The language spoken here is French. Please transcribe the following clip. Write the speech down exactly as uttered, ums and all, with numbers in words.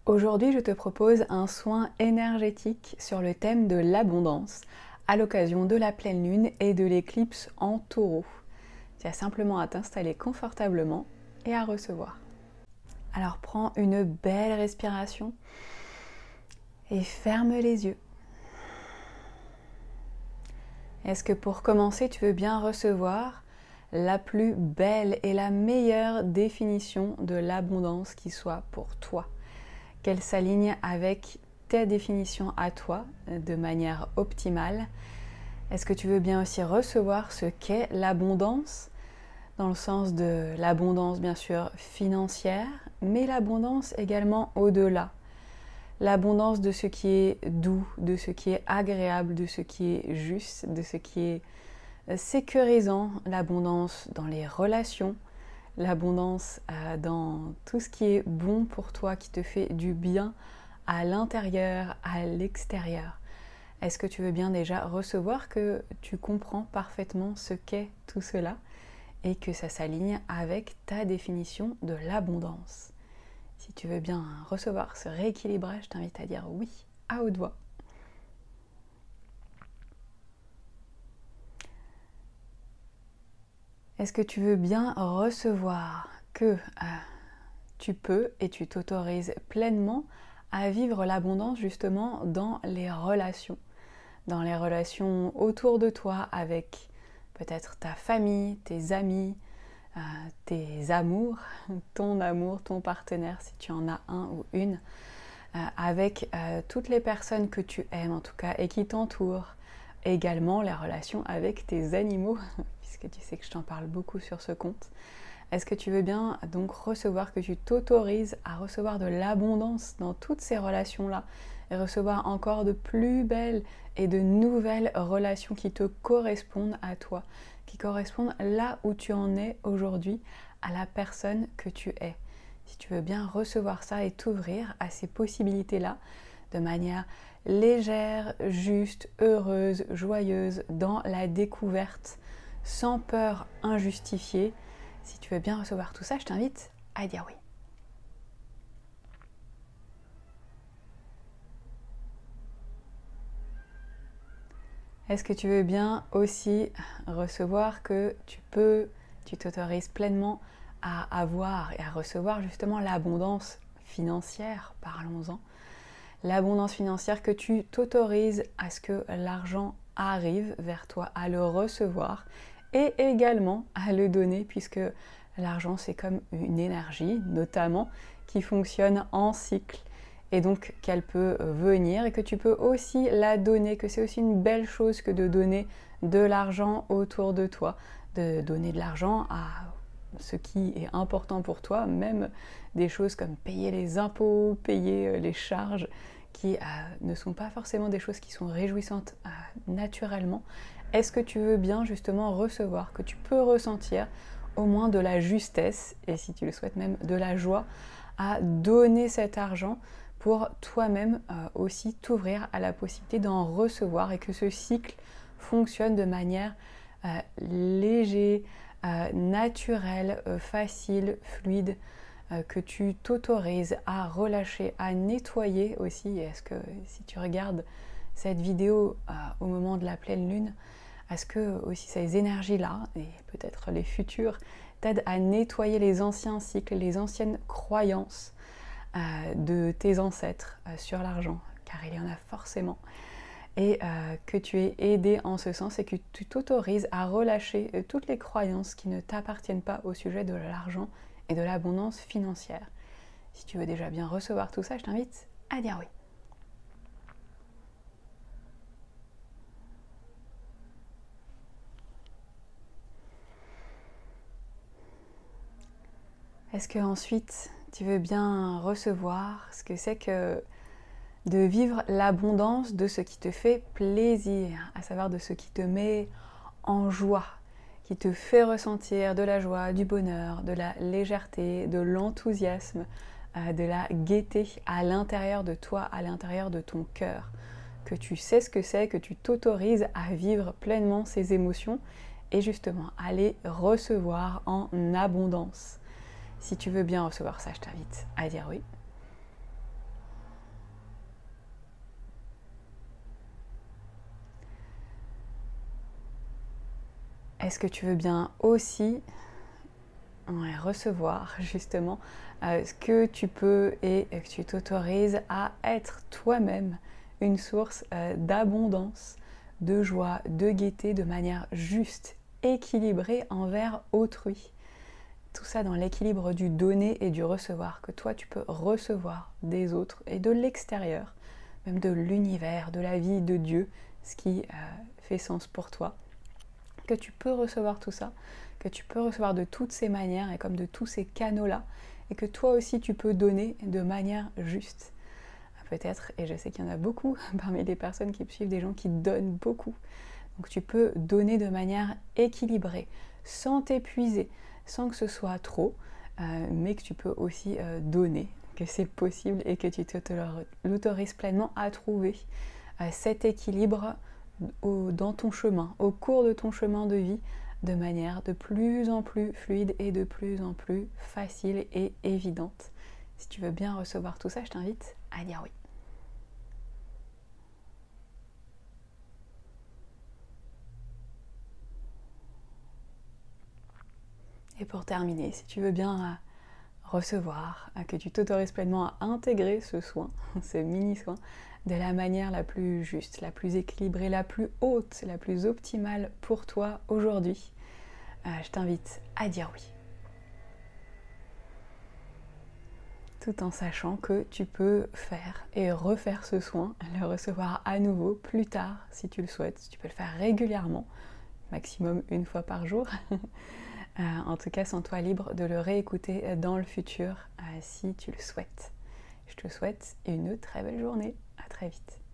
Aujourd'hui, je te propose un soin énergétique sur le thème de l'abondance à l'occasion de la pleine lune et de l'éclipse en taureau. Tu as simplement à t'installer confortablement et à recevoir. Alors prends une belle respiration et ferme les yeux. Est-ce que pour commencer, tu veux bien recevoir la plus belle et la meilleure définition de l'abondance qui soit pour toi ? Qu'elle s'aligne avec tes définitions à toi de manière optimale. Est-ce que tu veux bien aussi recevoir ce qu'est l'abondance, dans le sens de l'abondance bien sûr financière, mais l'abondance également au-delà. L'abondance de ce qui est doux, de ce qui est agréable, de ce qui est juste, de ce qui est sécurisant, l'abondance dans les relations, l'abondance euh, dans tout ce qui est bon pour toi, qui te fait du bien à l'intérieur, à l'extérieur. Est-ce que tu veux bien déjà recevoir que tu comprends parfaitement ce qu'est tout cela et que ça s'aligne avec ta définition de l'abondance? Si tu veux bien recevoir ce rééquilibrage, je t'invite à dire oui à haute voix. Est-ce que tu veux bien recevoir que euh, tu peux et tu t'autorises pleinement à vivre l'abondance justement dans les relations, dans les relations autour de toi avec peut-être ta famille, tes amis, euh, tes amours, ton amour, ton partenaire si tu en as un ou une, euh, avec euh, toutes les personnes que tu aimes en tout cas et qui t'entourent, également les relations avec tes animaux, puisque tu sais que je t'en parle beaucoup sur ce compte. Est-ce que tu veux bien donc recevoir, que tu t'autorises à recevoir de l'abondance dans toutes ces relations-là et recevoir encore de plus belles et de nouvelles relations qui te correspondent à toi, qui correspondent là où tu en es aujourd'hui, à la personne que tu es. Si tu veux bien recevoir ça et t'ouvrir à ces possibilités-là de manière légère, juste, heureuse, joyeuse, dans la découverte, sans peur injustifiée. Si tu veux bien recevoir tout ça, je t'invite à dire oui. Est-ce que tu veux bien aussi recevoir que tu peux, tu t'autorises pleinement à avoir et à recevoir justement l'abondance financière, parlons-en. L'abondance financière, que tu t'autorises à ce que l'argent arrive vers toi, à le recevoir et également à le donner, puisque l'argent c'est comme une énergie notamment qui fonctionne en cycle et donc qu'elle peut venir et que tu peux aussi la donner, que c'est aussi une belle chose que de donner de l'argent autour de toi, de donner de l'argent à ce qui est important pour toi, même des choses comme payer les impôts, payer les charges, qui euh, ne sont pas forcément des choses qui sont réjouissantes euh, naturellement. Est-ce que tu veux bien justement recevoir, que tu peux ressentir au moins de la justesse, et si tu le souhaites même de la joie, à donner cet argent pour toi-même euh, aussi t'ouvrir à la possibilité d'en recevoir et que ce cycle fonctionne de manière euh, légère, euh, naturelle, euh, facile, fluide, euh, que tu t'autorises à relâcher, à nettoyer aussi. Est-ce que si tu regardes cette vidéo euh, au moment de la pleine lune, est-ce que aussi ces énergies-là, et peut-être les futures, t'aident à nettoyer les anciens cycles, les anciennes croyances euh, de tes ancêtres euh, sur l'argent, car il y en a forcément, et euh, que tu es aidé en ce sens et que tu t'autorises à relâcher euh, toutes les croyances qui ne t'appartiennent pas au sujet de l'argent et de l'abondance financière. Si tu veux déjà bien recevoir tout ça, je t'invite à dire oui. Est-ce que ensuite tu veux bien recevoir ce que c'est que de vivre l'abondance de ce qui te fait plaisir, à savoir de ce qui te met en joie, qui te fait ressentir de la joie, du bonheur, de la légèreté, de l'enthousiasme, euh, de la gaieté à l'intérieur de toi, à l'intérieur de ton cœur, que tu sais ce que c'est, que tu t'autorises à vivre pleinement ces émotions et justement à les recevoir en abondance. Si tu veux bien recevoir ça, je t'invite à dire oui. Est-ce que tu veux bien aussi ouais, recevoir justement euh, ce que tu peux et que tu t'autorises à être toi-même une source euh, d'abondance, de joie, de gaieté de manière juste, équilibrée envers autrui. Tout ça dans l'équilibre du donner et du recevoir, que toi tu peux recevoir des autres et de l'extérieur, même de l'univers, de la vie, de Dieu, ce qui euh, fait sens pour toi. Que tu peux recevoir tout ça, que tu peux recevoir de toutes ces manières et comme de tous ces canaux-là, et que toi aussi tu peux donner de manière juste. Peut-être, et je sais qu'il y en a beaucoup parmi les personnes qui me suivent, des gens qui donnent beaucoup. Donc tu peux donner de manière équilibrée, sans t'épuiser, sans que ce soit trop, euh, mais que tu peux aussi euh, donner, que c'est possible et que tu l'autorises pleinement à trouver euh, cet équilibre au, dans ton chemin, au cours de ton chemin de vie, de manière de plus en plus fluide et de plus en plus facile et évidente. Si tu veux bien recevoir tout ça, je t'invite à dire oui. Et pour terminer, si tu veux bien recevoir, que tu t'autorises pleinement à intégrer ce soin, ce mini-soin, de la manière la plus juste, la plus équilibrée, la plus haute, la plus optimale pour toi aujourd'hui, je t'invite à dire oui. Tout en sachant que tu peux faire et refaire ce soin, le recevoir à nouveau plus tard si tu le souhaites. Tu peux le faire régulièrement, maximum une fois par jour. Euh, en tout cas, sens-toi libre de le réécouter dans le futur euh, si tu le souhaites. Je te souhaite une très belle journée. À très vite.